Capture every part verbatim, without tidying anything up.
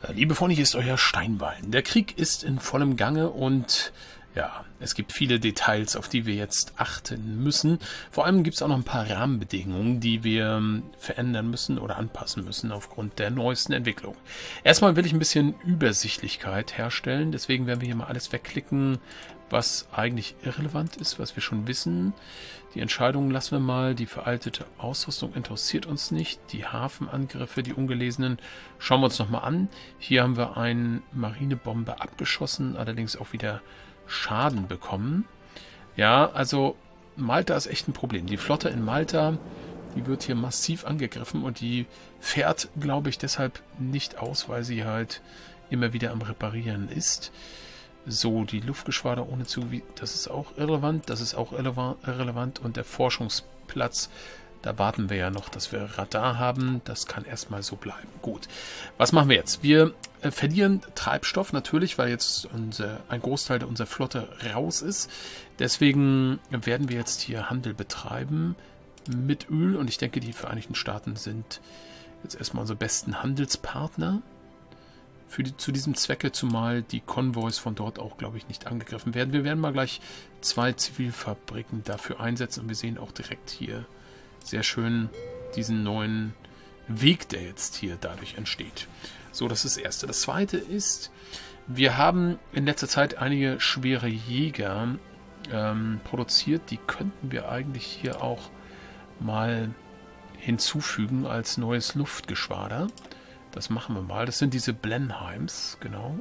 Liebe Freunde, hier ist euer Steinbein. Der Krieg ist in vollem Gange und ja, es gibt viele Details, auf die wir jetzt achten müssen. Vor allem gibt es auch noch ein paar Rahmenbedingungen, die wir verändern müssen oder anpassen müssen aufgrund der neuesten Entwicklung. Erstmal will ich ein bisschen Übersichtlichkeit herstellen, deswegen werden wir hier mal alles wegklicken, was eigentlich irrelevant ist, was wir schon wissen. Die Entscheidungen lassen wir mal, die veraltete Ausrüstung interessiert uns nicht. Die Hafenangriffe, die ungelesenen, schauen wir uns nochmal an. Hier haben wir eine Marinebombe abgeschossen, allerdings auch wieder Schaden bekommen. Ja, also Malta ist echt ein Problem. Die Flotte in Malta, die wird hier massiv angegriffen und die fährt, glaube ich, deshalb nicht aus, weil sie halt immer wieder am Reparieren ist. So, die Luftgeschwader ohne Zugewiesen, das ist auch irrelevant, das ist auch irrelevant und der Forschungsplatz, da warten wir ja noch, dass wir Radar haben, das kann erstmal so bleiben. Gut, was machen wir jetzt? Wir äh, verlieren Treibstoff natürlich, weil jetzt unser, ein Großteil unserer Flotte raus ist, deswegen werden wir jetzt hier Handel betreiben mit Öl und ich denke, die Vereinigten Staaten sind jetzt erstmal unsere besten Handelspartner. Für die, zu diesem Zwecke, zumal die Konvois von dort auch, glaube ich, nicht angegriffen werden. Wir werden mal gleich zwei Zivilfabriken dafür einsetzen und wir sehen auch direkt hier sehr schön diesen neuen Weg, der jetzt hier dadurch entsteht. So, das ist das Erste. Das Zweite ist, wir haben in letzter Zeit einige schwere Jäger ähm, produziert. Die könnten wir eigentlich hier auch mal hinzufügen als neues Luftgeschwader. Das machen wir mal. Das sind diese Blenheims, genau.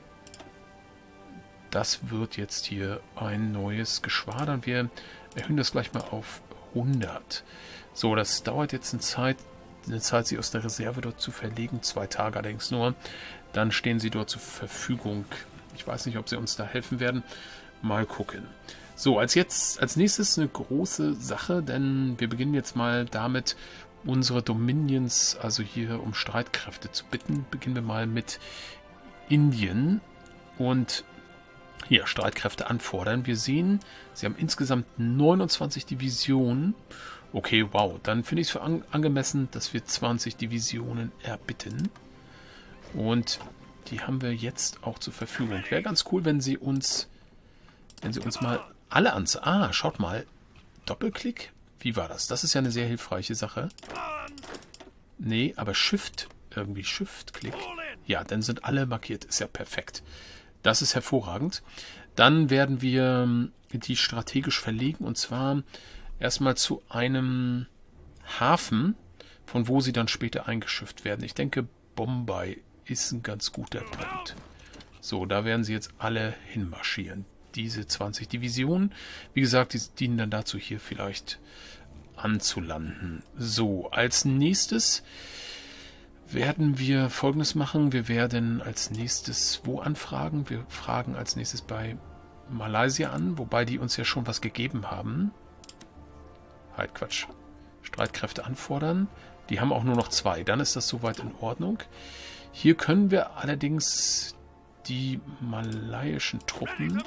Das wird jetzt hier ein neues Geschwader. Und wir erhöhen das gleich mal auf hundert. So, das dauert jetzt eine Zeit, eine Zeit, sie aus der Reserve dort zu verlegen. Zwei Tage allerdings nur. Dann stehen sie dort zur Verfügung. Ich weiß nicht, ob sie uns da helfen werden. Mal gucken. So, als jetzt, als nächstes eine große Sache, denn wir beginnen jetzt mal damit, unsere Dominions, also hier um Streitkräfte zu bitten. Beginnen wir mal mit Indien und hier Streitkräfte anfordern. Wir sehen, sie haben insgesamt neunundzwanzig Divisionen. Okay, wow, dann finde ich es für an angemessen, dass wir zwanzig Divisionen erbitten. Und die haben wir jetzt auch zur Verfügung. Wäre ganz cool, wenn sie uns, wenn sie uns mal alle ans... Ah, schaut mal, Doppelklick. Wie war das? Das ist ja eine sehr hilfreiche Sache. Nee, aber Shift, irgendwie Shift-Klick. Ja, dann sind alle markiert. Ist ja perfekt. Das ist hervorragend. Dann werden wir die strategisch verlegen und zwar erstmal zu einem Hafen, von wo sie dann später eingeschifft werden. Ich denke, Bombay ist ein ganz guter Punkt. So, da werden sie jetzt alle hinmarschieren. Diese zwanzig Divisionen. Wie gesagt, die dienen dann dazu, hier vielleicht anzulanden. So, als nächstes werden wir Folgendes machen. Wir werden als nächstes wo anfragen? Wir fragen als nächstes bei Malaysia an, wobei die uns ja schon was gegeben haben. Halt Quatsch. Streitkräfte anfordern. Die haben auch nur noch zwei. Dann ist das soweit in Ordnung. Hier können wir allerdings die malayischen Truppen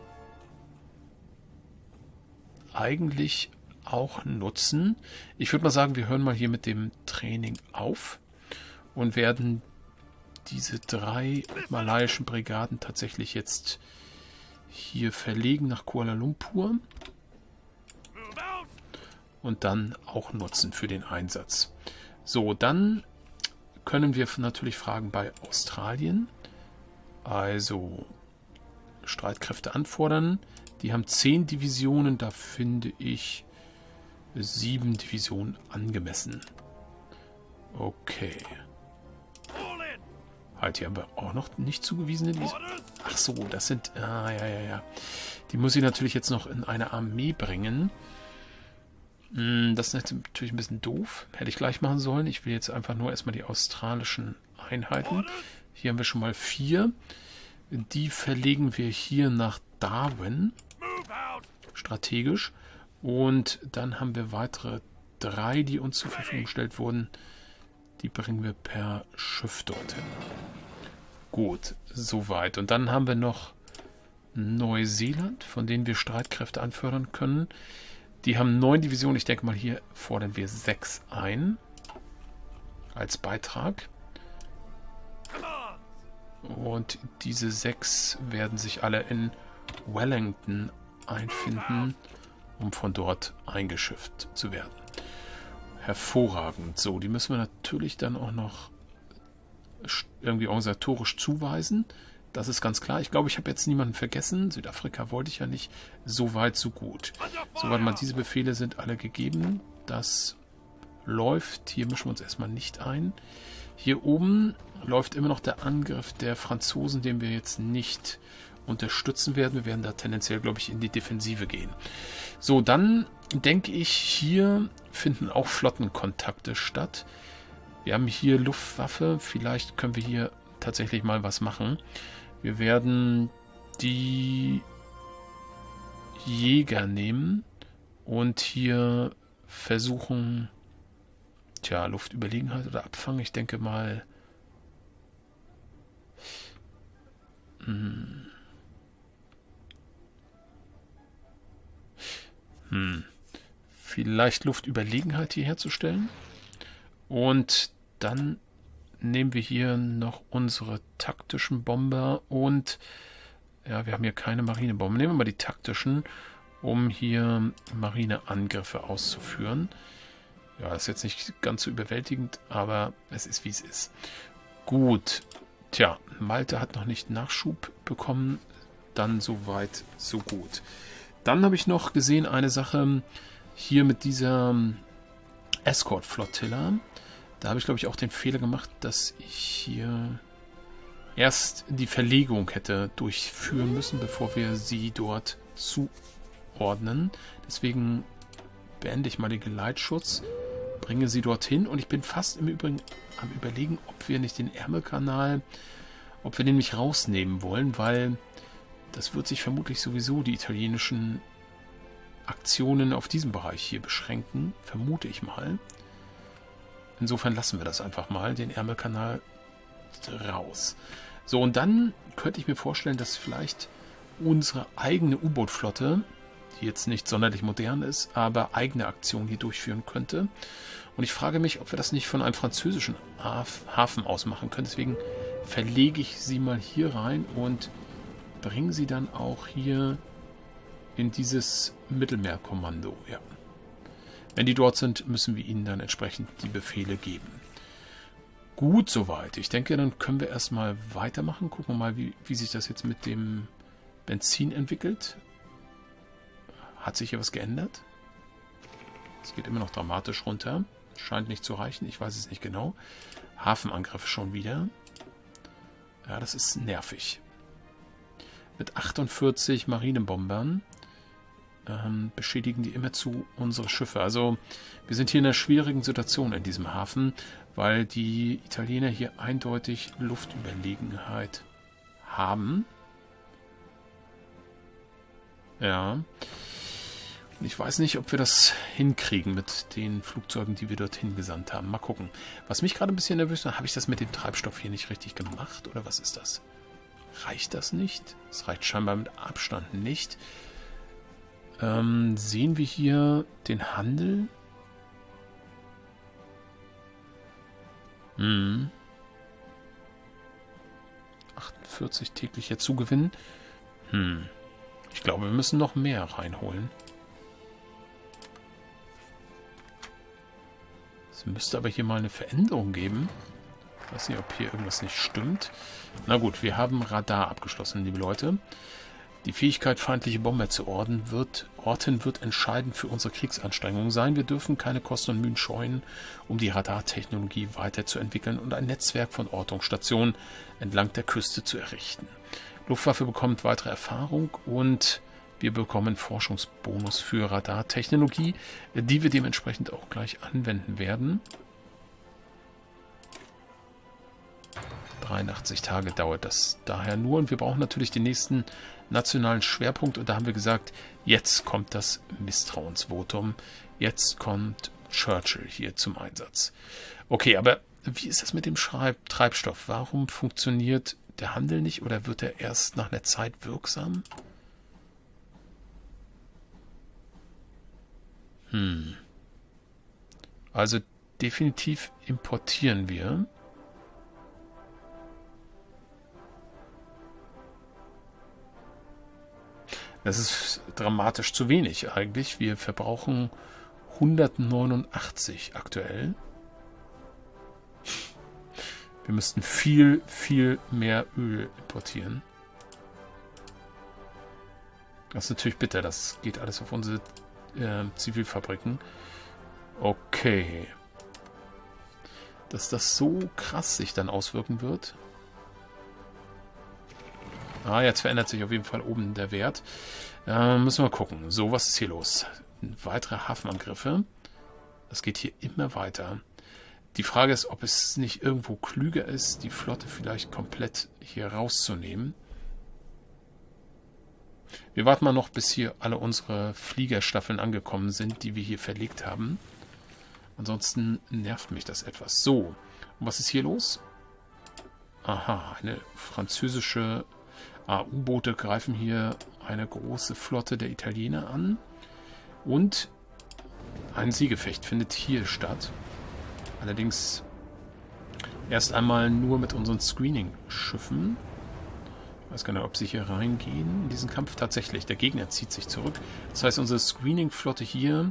eigentlich auch nutzen. Ich würde mal sagen, wir hören mal hier mit dem Training auf und werden diese drei malayischen Brigaden tatsächlich jetzt hier verlegen nach Kuala Lumpur und dann auch nutzen für den Einsatz. So, dann können wir natürlich fragen bei Australien. Also Streitkräfte anfordern. Die haben zehn Divisionen, da finde ich sieben Divisionen angemessen. Okay. Halt, hier haben wir auch noch nicht zugewiesene Divisionen. Ach so, das sind... Ah, ja, ja, ja. Die muss ich natürlich jetzt noch in eine Armee bringen. Das ist natürlich ein bisschen doof. Hätte ich gleich machen sollen. Ich will jetzt einfach nur erstmal die australischen Einheiten. Hier haben wir schon mal vier. Die verlegen wir hier nach Darwin. Strategisch. Und dann haben wir weitere drei, die uns zur Verfügung gestellt wurden. Die bringen wir per Schiff dorthin. Gut, soweit. Und dann haben wir noch Neuseeland, von denen wir Streitkräfte anfördern können. Die haben neun Divisionen. Ich denke mal, hier fordern wir sechs ein. Als Beitrag. Und diese sechs werden sich alle in Wellington einfinden, um von dort eingeschifft zu werden. Hervorragend. So, die müssen wir natürlich dann auch noch irgendwie organisatorisch zuweisen. Das ist ganz klar. Ich glaube, ich habe jetzt niemanden vergessen. Südafrika wollte ich ja nicht. So weit, so gut. So, warte mal, diese Befehle sind alle gegeben. Das läuft. Hier mischen wir uns erstmal nicht ein. Hier oben läuft immer noch der Angriff der Franzosen, den wir jetzt nicht unterstützen werden. Wir werden da tendenziell, glaube ich, in die Defensive gehen. So, dann denke ich, hier finden auch Flottenkontakte statt. Wir haben hier Luftwaffe. Vielleicht können wir hier tatsächlich mal was machen. Wir werden die Jäger nehmen und hier versuchen, tja, Luftüberlegenheit oder Abfang. Ich denke mal, hm, hm, vielleicht Luftüberlegenheit hier herzustellen. Und dann nehmen wir hier noch unsere taktischen Bomber und ja, wir haben hier keine Marinebomber. Nehmen wir mal die taktischen, um hier Marineangriffe auszuführen. Ja, ist jetzt nicht ganz so überwältigend, aber es ist, wie es ist. Gut. Tja, Malte hat noch nicht Nachschub bekommen. Dann soweit, so gut. Dann habe ich noch gesehen eine Sache hier mit dieser Escort-Flottilla. Da habe ich, glaube ich, auch den Fehler gemacht, dass ich hier erst die Verlegung hätte durchführen müssen, bevor wir sie dort zuordnen. Deswegen beende ich mal den Geleitschutz, bringe sie dorthin und ich bin fast im Übrigen am Überlegen, ob wir nicht den Ärmelkanal, ob wir den nicht rausnehmen wollen, weil das wird sich vermutlich sowieso die italienischen Aktionen auf diesem Bereich hier beschränken, vermute ich mal. Insofern lassen wir das einfach mal, den Ärmelkanal raus. So, und dann könnte ich mir vorstellen, dass vielleicht unsere eigene U-Boot-Flotte, die jetzt nicht sonderlich modern ist, aber eigene Aktionen hier durchführen könnte. Und ich frage mich, ob wir das nicht von einem französischen Hafen aus machen können. Deswegen verlege ich sie mal hier rein und bringe sie dann auch hier in dieses Mittelmeerkommando. Ja. Wenn die dort sind, müssen wir ihnen dann entsprechend die Befehle geben. Gut soweit. Ich denke, dann können wir erstmal weitermachen. Gucken wir mal, wie, wie sich das jetzt mit dem Benzin entwickelt. Hat sich hier was geändert? Es geht immer noch dramatisch runter. Scheint nicht zu reichen. Ich weiß es nicht genau. Hafenangriffe schon wieder. Ja, das ist nervig. Mit achtundvierzig Marinebombern ähm, beschädigen die immerzu unsere Schiffe. Also wir sind hier in einer schwierigen Situation in diesem Hafen, weil die Italiener hier eindeutig Luftüberlegenheit haben. Ja. Und ich weiß nicht, ob wir das hinkriegen mit den Flugzeugen, die wir dorthin gesandt haben. Mal gucken. Was mich gerade ein bisschen nervös macht, habe ich das mit dem Treibstoff hier nicht richtig gemacht? Oder was ist das? Reicht das nicht? Es reicht scheinbar mit Abstand nicht. Ähm, sehen wir hier den Handel? Hm. achtundvierzig täglicher Zugewinn. Hm. Ich glaube, wir müssen noch mehr reinholen. Es müsste aber hier mal eine Veränderung geben. Ich weiß nicht, ob hier irgendwas nicht stimmt. Na gut, wir haben Radar abgeschlossen, liebe Leute. Die Fähigkeit, feindliche Bomber zu orten wird, orten wird entscheidend für unsere Kriegsanstrengungen sein. Wir dürfen keine Kosten und Mühen scheuen, um die Radartechnologie weiterzuentwickeln und ein Netzwerk von Ortungsstationen entlang der Küste zu errichten. Luftwaffe bekommt weitere Erfahrung und wir bekommen Forschungsbonus für Radartechnologie, die wir dementsprechend auch gleich anwenden werden. dreiundachtzig Tage dauert das daher nur und wir brauchen natürlich den nächsten nationalen Schwerpunkt und da haben wir gesagt, jetzt kommt das Misstrauensvotum, jetzt kommt Churchill hier zum Einsatz. Okay, aber wie ist das mit dem Schreib- Treibstoff? Warum funktioniert der Handel nicht oder wird er erst nach einer Zeit wirksam? Hm. Also definitiv importieren wir. Das ist dramatisch zu wenig eigentlich. Wir verbrauchen hundertneunundachtzig aktuell. Wir müssten viel, viel mehr Öl importieren. Das ist natürlich bitter. Das geht alles auf unsere äh, Zivilfabriken. Okay. Dass das so krass sich dann auswirken wird. Ah, jetzt verändert sich auf jeden Fall oben der Wert. Äh, müssen wir gucken. So, was ist hier los? Weitere Hafenangriffe. Das geht hier immer weiter. Die Frage ist, ob es nicht irgendwo klüger ist, die Flotte vielleicht komplett hier rauszunehmen. Wir warten mal noch, bis hier alle unsere Fliegerstaffeln angekommen sind, die wir hier verlegt haben. Ansonsten nervt mich das etwas. So, und was ist hier los? Aha, eine französische ah, U-Boote greifen hier eine große Flotte der Italiener an. Und ein Seegefecht findet hier statt. Allerdings erst einmal nur mit unseren Screening-Schiffen. Ich weiß gar nicht, ob sie hier reingehen in diesen Kampf. Tatsächlich, der Gegner zieht sich zurück. Das heißt, unsere Screening-Flotte hier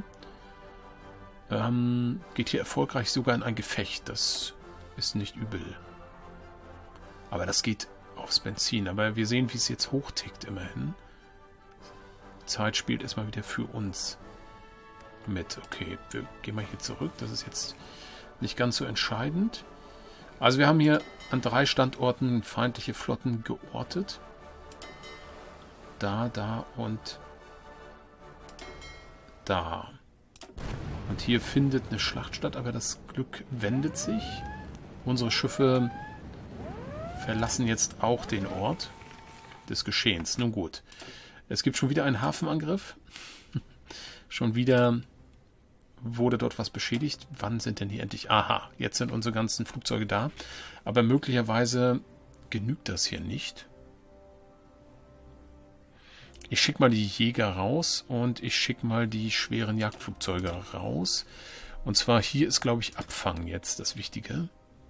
ähm, geht hier erfolgreich sogar in ein Gefecht. Das ist nicht übel. Aber das geht aufs Benzin. Aber wir sehen, wie es jetzt hochtickt immerhin. Die Zeit spielt erstmal wieder für uns mit. Okay, wir gehen mal hier zurück. Das ist jetzt nicht ganz so entscheidend. Also wir haben hier an drei Standorten feindliche Flotten geortet. Da, da und da. Und hier findet eine Schlacht statt, aber das Glück wendet sich. Unsere Schiffe verlassen jetzt auch den Ort des Geschehens. Nun gut. Es gibt schon wieder einen Hafenangriff. Schon wieder wurde dort was beschädigt. Wann sind denn hier endlich... Aha, jetzt sind unsere ganzen Flugzeuge da. Aber möglicherweise genügt das hier nicht. Ich schicke mal die Jäger raus und ich schicke mal die schweren Jagdflugzeuge raus. Und zwar hier ist, glaube ich, Abfangen jetzt das Wichtige.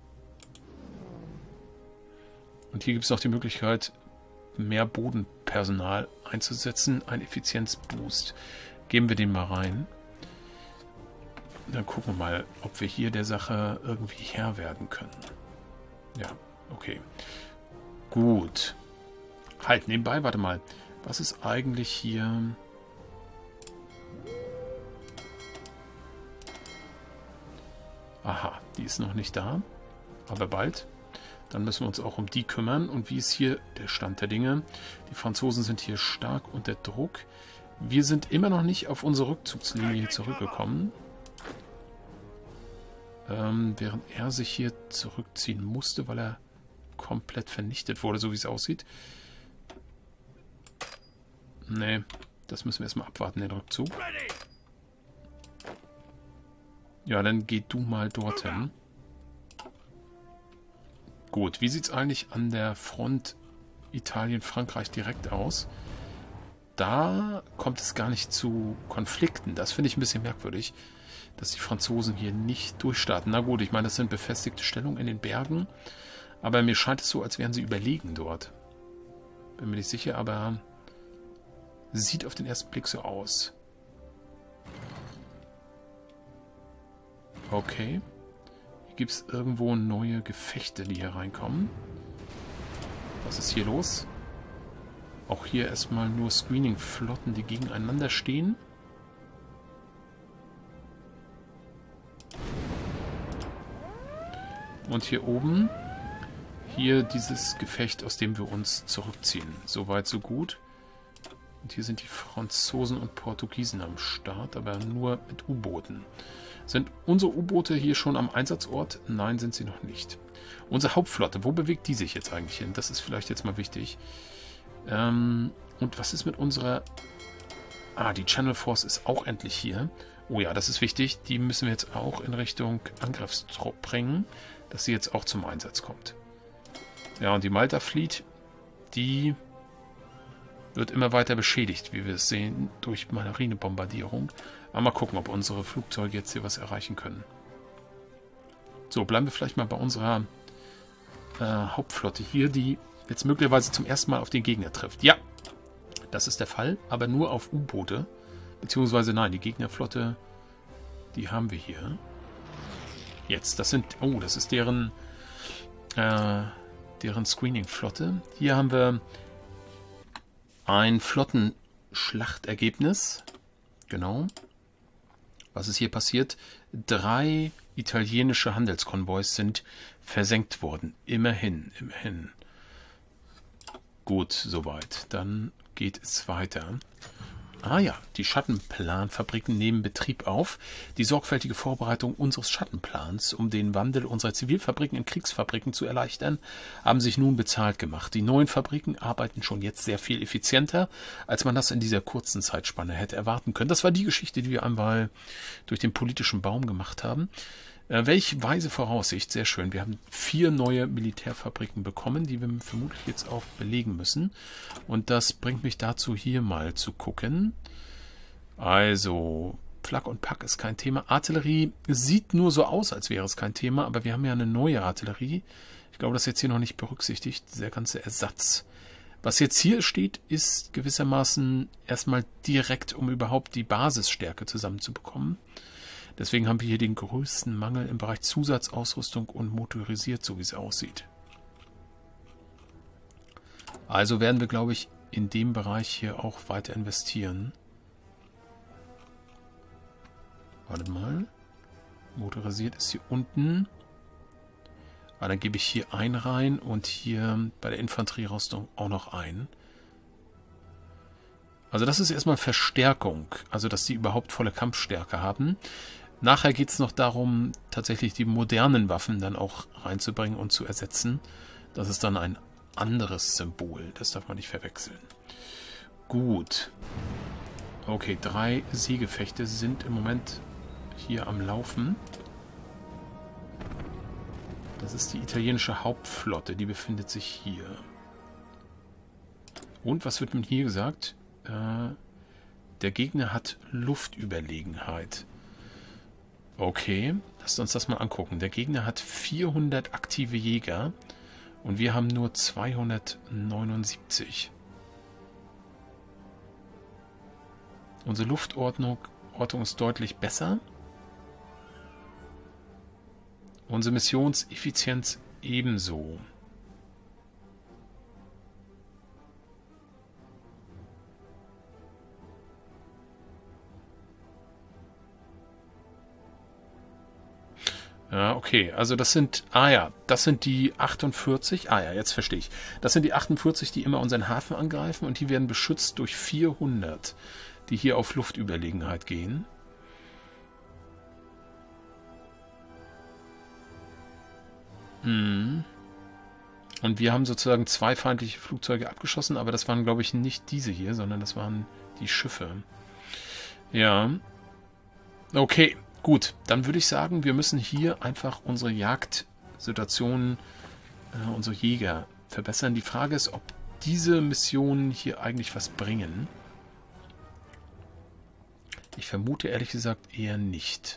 Und hier gibt es noch die Möglichkeit, mehr Bodenpersonal einzusetzen. Ein Effizienzboost. Geben wir den mal rein. Dann gucken wir mal, ob wir hier der Sache irgendwie Herr werden können. Ja, okay. Gut. Halt, nebenbei, warte mal. Was ist eigentlich hier... Aha, die ist noch nicht da. Aber bald. Dann müssen wir uns auch um die kümmern. Und wie ist hier der Stand der Dinge? Die Franzosen sind hier stark unter Druck. Wir sind immer noch nicht auf unsere Rückzugslinie zurückgekommen. Ähm, während er sich hier zurückziehen musste, weil er komplett vernichtet wurde, so wie es aussieht. Nee, das müssen wir erstmal abwarten, den Rückzug. Ja, dann geh du mal dorthin. Gut, wie sieht es eigentlich an der Front Italien-Frankreich direkt aus? Da kommt es gar nicht zu Konflikten. Das finde ich ein bisschen merkwürdig, dass die Franzosen hier nicht durchstarten. Na gut, ich meine, das sind befestigte Stellungen in den Bergen, aber mir scheint es so, als wären sie überlegen dort. Bin mir nicht sicher, aber sieht auf den ersten Blick so aus. Okay. Hier gibt es irgendwo neue Gefechte, die hier reinkommen. Was ist hier los? Auch hier erstmal nur Screening-Flotten, die gegeneinander stehen. Und hier oben, hier dieses Gefecht, aus dem wir uns zurückziehen. Soweit, so gut. Und hier sind die Franzosen und Portugiesen am Start, aber nur mit U-Booten. Sind unsere U-Boote hier schon am Einsatzort? Nein, sind sie noch nicht. Unsere Hauptflotte, wo bewegt die sich jetzt eigentlich hin? Das ist vielleicht jetzt mal wichtig. Ähm, und was ist mit unserer... Ah, die Channel Force ist auch endlich hier. Oh ja, das ist wichtig. Die müssen wir jetzt auch in Richtung Angriffstrupp bringen, dass sie jetzt auch zum Einsatz kommt. Ja, und die Malta Fleet, die wird immer weiter beschädigt, wie wir es sehen, durch Marinebombardierung. Aber mal gucken, ob unsere Flugzeuge jetzt hier was erreichen können. So, bleiben wir vielleicht mal bei unserer äh, Hauptflotte hier, die jetzt möglicherweise zum ersten Mal auf den Gegner trifft. Ja, das ist der Fall, aber nur auf U-Boote. Beziehungsweise, nein, die Gegnerflotte, die haben wir hier. Jetzt, das sind, oh, das ist deren, äh, deren Screening-Flotte. Hier haben wir ein Flottenschlachtergebnis. Genau. Was ist hier passiert? Drei italienische Handelskonvois sind versenkt worden. Immerhin, immerhin. Gut, soweit. Dann geht es weiter. Ah ja, die Schattenplanfabriken nehmen Betrieb auf. Die sorgfältige Vorbereitung unseres Schattenplans, um den Wandel unserer Zivilfabriken in Kriegsfabriken zu erleichtern, haben sich nun bezahlt gemacht. Die neuen Fabriken arbeiten schon jetzt sehr viel effizienter, als man das in dieser kurzen Zeitspanne hätte erwarten können. Das war die Geschichte, die wir einmal durch den politischen Baum gemacht haben. Äh, welch weise Voraussicht, sehr schön. Wir haben vier neue Militärfabriken bekommen, die wir vermutlich jetzt auch belegen müssen. Und das bringt mich dazu, hier mal zu gucken. Also, Plug und Pack ist kein Thema. Artillerie sieht nur so aus, als wäre es kein Thema, aber wir haben ja eine neue Artillerie. Ich glaube, das ist jetzt hier noch nicht berücksichtigt, der ganze Ersatz. Was jetzt hier steht, ist gewissermaßen erstmal direkt, um überhaupt die Basisstärke zusammenzubekommen. Deswegen haben wir hier den größten Mangel im Bereich Zusatzausrüstung und motorisiert, so wie es aussieht. Also werden wir, glaube ich, in dem Bereich hier auch weiter investieren. Warte mal. Motorisiert ist hier unten. Aber dann gebe ich hier ein rein und hier bei der Infanterierüstung auch noch ein. Also das ist erstmal Verstärkung. Also dass die überhaupt volle Kampfstärke haben. Nachher geht es noch darum, tatsächlich die modernen Waffen dann auch reinzubringen und zu ersetzen. Das ist dann ein anderes Symbol. Das darf man nicht verwechseln. Gut. Okay, drei Seegefechte sind im Moment hier am Laufen. Das ist die italienische Hauptflotte. Die befindet sich hier. Und was wird mir hier gesagt? Äh, der Gegner hat Luftüberlegenheit. Okay, lasst uns das mal angucken. Der Gegner hat vierhundert aktive Jäger und wir haben nur zweihundertneunundsiebzig. Unsere Luftordnung Ordnung ist deutlich besser. Unsere Missionseffizienz ebenso. Ja, okay, also das sind, ah ja, das sind die achtundvierzig, ah ja, jetzt verstehe ich. Das sind die achtundvierzig, die immer unseren Hafen angreifen und die werden beschützt durch vierhundert, die hier auf Luftüberlegenheit gehen. Hm. Und wir haben sozusagen zwei feindliche Flugzeuge abgeschossen, aber das waren, glaube ich, nicht diese hier, sondern das waren die Schiffe. Ja, okay. Gut, dann würde ich sagen, wir müssen hier einfach unsere Jagdsituation, äh, unsere Jäger verbessern. Die Frage ist, ob diese Missionen hier eigentlich was bringen. Ich vermute ehrlich gesagt eher nicht.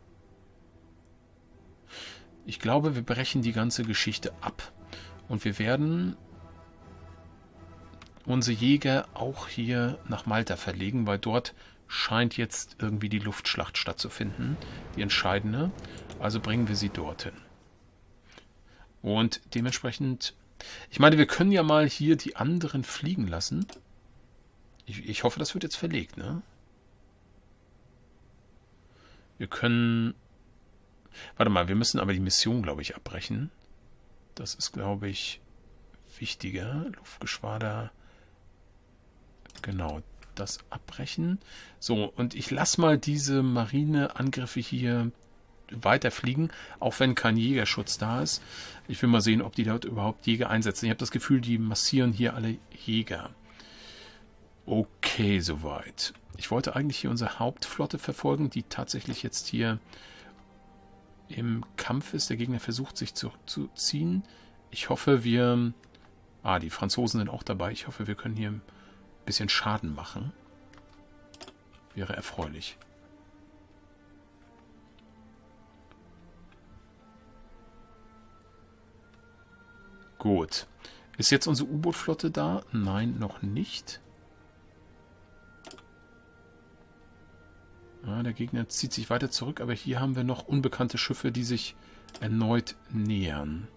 Ich glaube, wir brechen die ganze Geschichte ab. Und wir werden unsere Jäger auch hier nach Malta verlegen, weil dort scheint jetzt irgendwie die Luftschlacht stattzufinden, die entscheidende. Also bringen wir sie dorthin. Und dementsprechend, ich meine, wir können ja mal hier die anderen fliegen lassen. Ich, ich hoffe, das wird jetzt verlegt, ne? Wir können, warte mal, wir müssen aber die Mission, glaube ich, abbrechen. Das ist, glaube ich, wichtiger. Luftgeschwader, genau. Das abbrechen. So, und ich lasse mal diese Marineangriffe hier weiterfliegen, auch wenn kein Jägerschutz da ist. Ich will mal sehen, ob die dort überhaupt Jäger einsetzen. Ich habe das Gefühl, die massieren hier alle Jäger. Okay, soweit. Ich wollte eigentlich hier unsere Hauptflotte verfolgen, die tatsächlich jetzt hier im Kampf ist. Der Gegner versucht, sich zurückzuziehen. Ich hoffe, wir... Ah, die Franzosen sind auch dabei. Ich hoffe, wir können hier bisschen Schaden machen. Wäre erfreulich. Gut. Ist jetzt unsere U-Boot-Flotte da? Nein, noch nicht. Ja, der Gegner zieht sich weiter zurück, aber hier haben wir noch unbekannte Schiffe, die sich erneut nähern.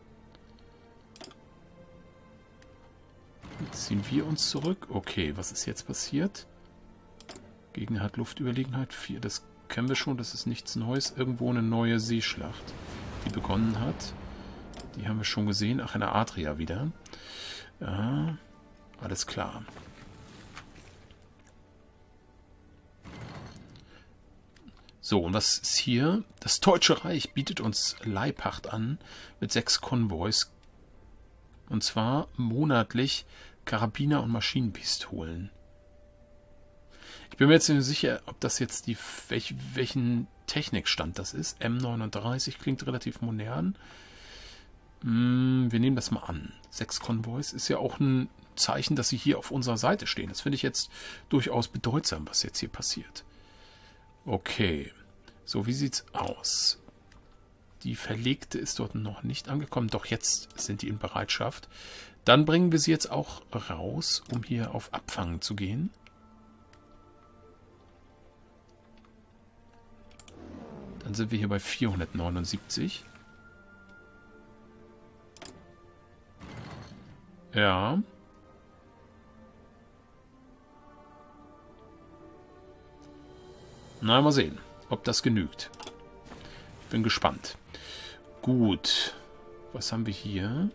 Jetzt ziehen wir uns zurück. Okay, was ist jetzt passiert? Gegner hat Luftüberlegenheit. vier, das kennen wir schon, das ist nichts Neues. Irgendwo eine neue Seeschlacht, die begonnen hat. Die haben wir schon gesehen. Ach, eine Adria wieder. Ja, alles klar. So, und was ist hier? Das Deutsche Reich bietet uns Leihpacht an mit sechs Konvois. Und zwar monatlich Karabiner und Maschinenpistolen. Ich bin mir jetzt nicht sicher, ob das jetzt die, welch, welchen Technikstand das ist. M neununddreißig klingt relativ modern. Hm, wir nehmen das mal an. Sechs Konvois ist ja auch ein Zeichen, dass sie hier auf unserer Seite stehen. Das finde ich jetzt durchaus bedeutsam, was jetzt hier passiert. Okay. So, wie sieht's aus? Die Verlegte ist dort noch nicht angekommen. Doch jetzt sind die in Bereitschaft. Dann bringen wir sie jetzt auch raus, um hier auf Abfangen zu gehen. Dann sind wir hier bei vierhundertneunundsiebzig. Ja. Na, mal sehen, ob das genügt. Ich bin gespannt. Gut. Was haben wir hier?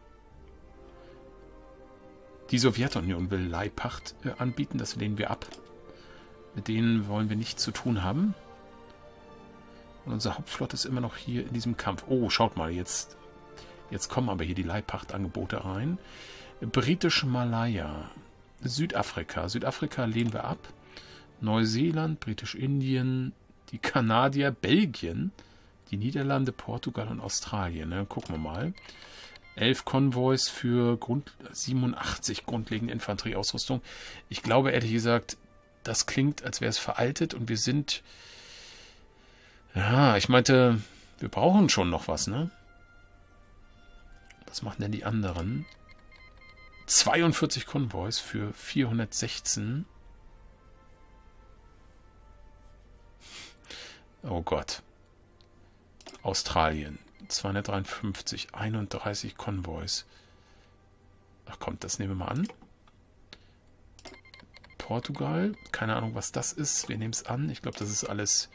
Die Sowjetunion will Leihpacht äh, anbieten. Das lehnen wir ab. Mit denen wollen wir nichts zu tun haben. Und unsere Hauptflotte ist immer noch hier in diesem Kampf. Oh, schaut mal, jetzt, jetzt kommen aber hier die Leihpachtangebote rein. Britische Malaya. Südafrika. Südafrika lehnen wir ab. Neuseeland, Britisch-Indien, die Kanadier, Belgien, die Niederlande, Portugal und Australien. Ne? Gucken wir mal. Elf Konvois für Grund, siebenundachtzig grundlegende Infanterieausrüstung. Ich glaube, ehrlich gesagt, das klingt, als wäre es veraltet und wir sind... Ja, ich meinte, wir brauchen schon noch was, ne? Was machen denn die anderen? zweiundvierzig Konvois für vierhundertsechzehn. Oh Gott. Australien. zweihundertdreiundfünfzig. einunddreißig Konvois. Ach komm, das nehmen wir mal an. Portugal. Keine Ahnung, was das ist. Wir nehmen es an. Ich glaube, das ist alles...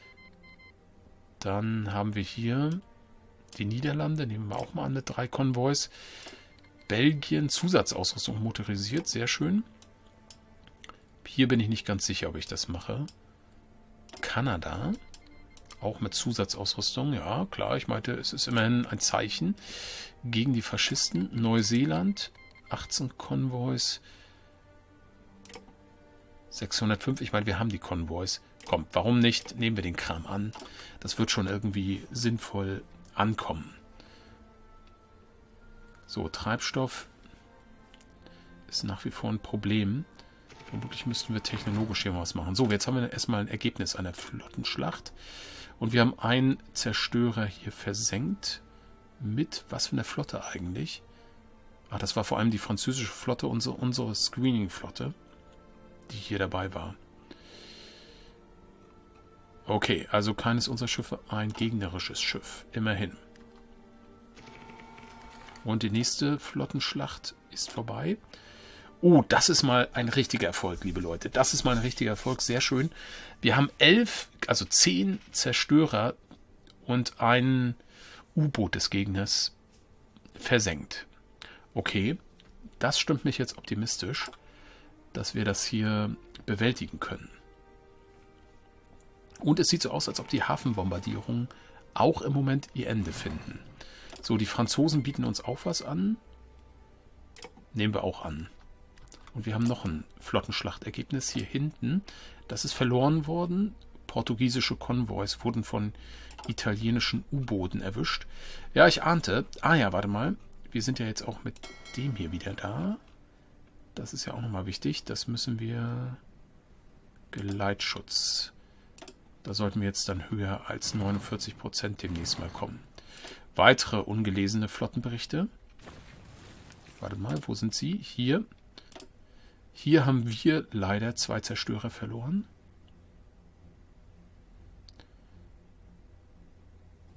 Dann haben wir hier die Niederlande. Nehmen wir auch mal an mit drei Konvois. Belgien. Zusatzausrüstung motorisiert. Sehr schön. Hier bin ich nicht ganz sicher, ob ich das mache. Kanada. Auch mit Zusatzausrüstung, ja, klar, ich meinte, es ist immerhin ein Zeichen gegen die Faschisten. Neuseeland, achtzehn Konvois, sechshundertfünf, ich meine, wir haben die Konvois. Komm, warum nicht? Nehmen wir den Kram an. Das wird schon irgendwie sinnvoll ankommen. So, Treibstoff ist nach wie vor ein Problem. Vermutlich müssten wir technologisch hier mal was machen. So, jetzt haben wir erstmal ein Ergebnis einer Flottenschlacht. Und wir haben einen Zerstörer hier versenkt. Mit was für einer Flotte eigentlich? Ah, das war vor allem die französische Flotte, unsere, unsere Screening-Flotte, die hier dabei war. Okay, also keines unserer Schiffe ein gegnerisches Schiff. Immerhin. Und die nächste Flottenschlacht ist vorbei. Oh, das ist mal ein richtiger Erfolg, liebe Leute. Das ist mal ein richtiger Erfolg. Sehr schön. Wir haben elf, also zehn Zerstörer und ein U-Boot des Gegners versenkt. Okay, das stimmt mich jetzt optimistisch, dass wir das hier bewältigen können. Und es sieht so aus, als ob die Hafenbombardierungen auch im Moment ihr Ende finden. So, die Franzosen bieten uns auch was an. Nehmen wir auch an. Und wir haben noch ein Flottenschlachtergebnis hier hinten. Das ist verloren worden. Portugiesische Konvois wurden von italienischen U-Booten erwischt. Ja, ich ahnte. Ah ja, warte mal. Wir sind ja jetzt auch mit dem hier wieder da. Das ist ja auch nochmal wichtig. Das müssen wir... Geleitschutz. Da sollten wir jetzt dann höher als neunundvierzig Prozent demnächst mal kommen. Weitere ungelesene Flottenberichte. Warte mal, wo sind sie? Hier. Hier haben wir leider zwei Zerstörer verloren.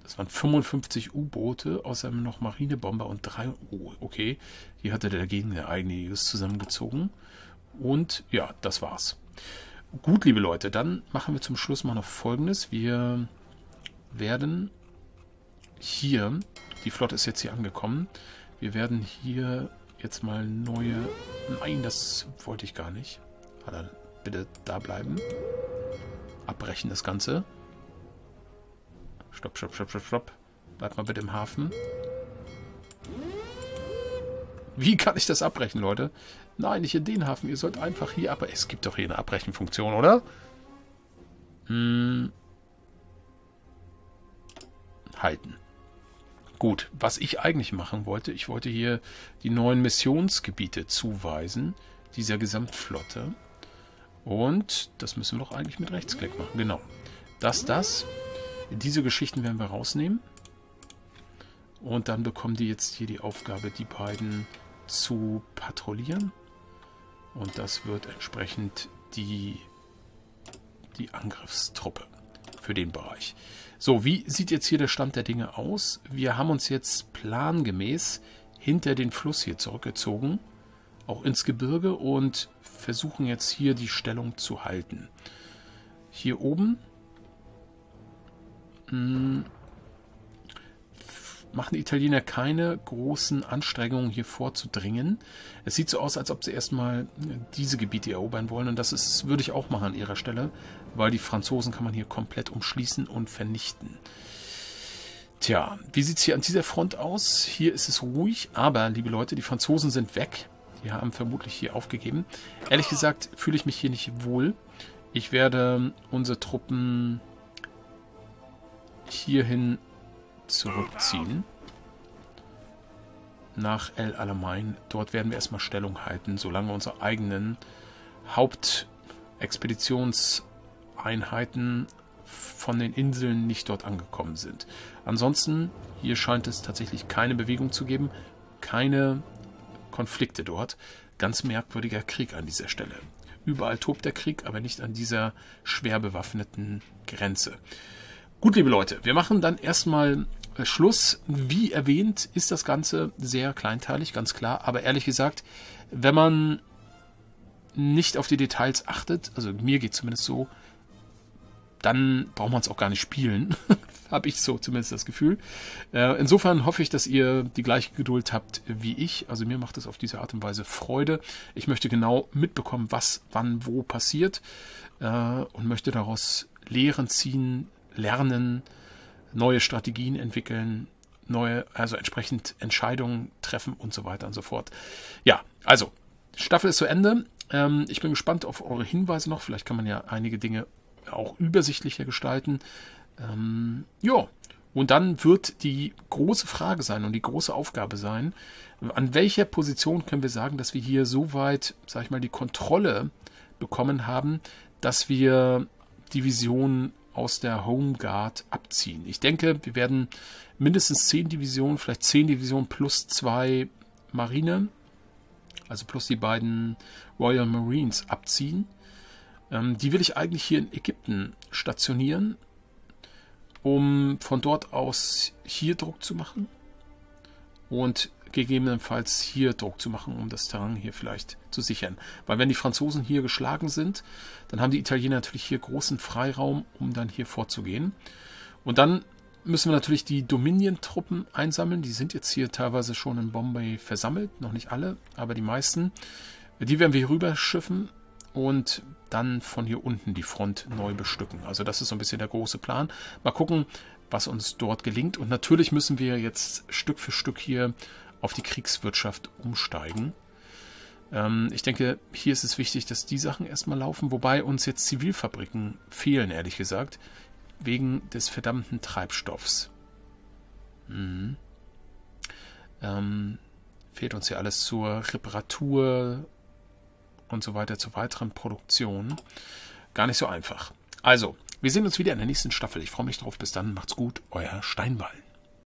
Das waren fünfundfünfzig U-Boote, außerdem noch Marinebomber und drei... Oh, okay. Hier hatte der Gegner einiges zusammengezogen. Und ja, das war's. Gut, liebe Leute, dann machen wir zum Schluss mal noch Folgendes. Wir werden hier... Die Flotte ist jetzt hier angekommen. Wir werden hier jetzt mal neue... Nein, das wollte ich gar nicht. Ah, dann bitte da bleiben. Abbrechen das Ganze. Stopp, stopp, stopp, stopp, stopp. Bleibt mal bitte im Hafen. Wie kann ich das abbrechen, Leute? Nein, nicht in den Hafen. Ihr sollt einfach hier... Aber es gibt doch hier eine Abbrechenfunktion, oder? Hm. Halten. Gut, was ich eigentlich machen wollte, ich wollte hier die neuen Missionsgebiete zuweisen, dieser Gesamtflotte. Und das müssen wir doch eigentlich mit Rechtsklick machen. Genau. Das, das. Diese Geschichten werden wir rausnehmen. Und dann bekommen die jetzt hier die Aufgabe, die beiden zu patrouillieren. Und das wird entsprechend die, die Angriffstruppe für den Bereich. So, wie sieht jetzt hier der Stand der Dinge aus? Wir haben uns jetzt plangemäß hinter den Fluss hier zurückgezogen, auch ins Gebirge, und versuchen jetzt hier die Stellung zu halten. Hier oben mh, machen die Italiener keine großen Anstrengungen, hier vorzudringen. Es sieht so aus, als ob sie erstmal diese Gebiete erobern wollen. Und das ist, würde ich auch machen an ihrer Stelle, weil die Franzosen kann man hier komplett umschließen und vernichten. Tja, wie sieht es hier an dieser Front aus? Hier ist es ruhig, aber, liebe Leute, die Franzosen sind weg. Die haben vermutlich hier aufgegeben. Ehrlich gesagt fühle ich mich hier nicht wohl. Ich werde unsere Truppen hierhin zurückziehen. Nach El Alamein. Dort werden wir erstmal Stellung halten, solange unsere eigenen Hauptexpeditionseinheiten von den Inseln nicht dort angekommen sind. Ansonsten, hier scheint es tatsächlich keine Bewegung zu geben, keine Konflikte dort. Ganz merkwürdiger Krieg an dieser Stelle. Überall tobt der Krieg, aber nicht an dieser schwer bewaffneten Grenze. Gut, liebe Leute, wir machen dann erstmal Schluss. Wie erwähnt, ist das Ganze sehr kleinteilig, ganz klar. Aber ehrlich gesagt, wenn man nicht auf die Details achtet, also mir geht es zumindest so, dann braucht man es auch gar nicht spielen. Habe ich so zumindest das Gefühl. Äh, insofern hoffe ich, dass ihr die gleiche Geduld habt wie ich. Also mir macht es auf diese Art und Weise Freude. Ich möchte genau mitbekommen, was wann wo passiert, äh, und möchte daraus Lehren ziehen, lernen, neue Strategien entwickeln, neue, also entsprechend Entscheidungen treffen und so weiter und so fort. Ja, also, Staffel ist zu Ende. Ähm, ich bin gespannt auf eure Hinweise noch. Vielleicht kann man ja einige Dinge auch übersichtlicher gestalten. Ähm, ja, und dann wird die große Frage sein und die große Aufgabe sein, an welcher Position können wir sagen, dass wir hier so weit, sag ich mal, die Kontrolle bekommen haben, dass wir Divisionen aus der Home Guard abziehen. Ich denke, wir werden mindestens zehn Divisionen, vielleicht zehn Divisionen plus zwei Marine, also plus die beiden Royal Marines abziehen. Ähm, die will ich eigentlich hier in Ägypten stationieren, um von dort aus hier Druck zu machen und gegebenenfalls hier Druck zu machen, um das Terrain hier vielleicht zu sichern. Weil wenn die Franzosen hier geschlagen sind, dann haben die Italiener natürlich hier großen Freiraum, um dann hier vorzugehen. Und dann müssen wir natürlich die Dominion-Truppen einsammeln. Die sind jetzt hier teilweise schon in Bombay versammelt. Noch nicht alle, aber die meisten. Die werden wir hier rüber schiffen und dann von hier unten die Front neu bestücken. Also das ist so ein bisschen der große Plan. Mal gucken, was uns dort gelingt. Und natürlich müssen wir jetzt Stück für Stück hier auf die Kriegswirtschaft umsteigen. Ähm, ich denke, hier ist es wichtig, dass die Sachen erstmal laufen, wobei uns jetzt Zivilfabriken fehlen, ehrlich gesagt, wegen des verdammten Treibstoffs. Mhm. Ähm, fehlt uns ja alles zur Reparatur und so weiter, zur weiteren Produktion. Gar nicht so einfach. Also, wir sehen uns wieder in der nächsten Staffel. Ich freue mich drauf. Bis dann. Macht's gut. Euer Steinballen.